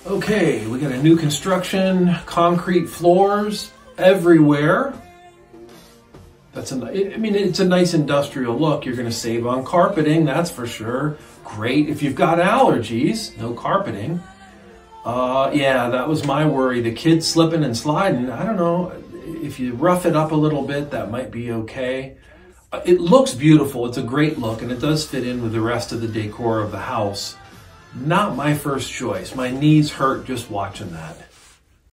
Okay, we got a new construction, concrete floors everywhere. It's a nice industrial look. You're gonna save on carpeting, that's for sure. Great if you've got allergies, no carpeting. Yeah, that was my worry. The kids slipping and sliding, I don't know, if you rough it up a little bit, that might be okay. It looks beautiful, it's a great look, and it does fit in with the rest of the decor of the house. Not my first choice. My knees hurt just watching that.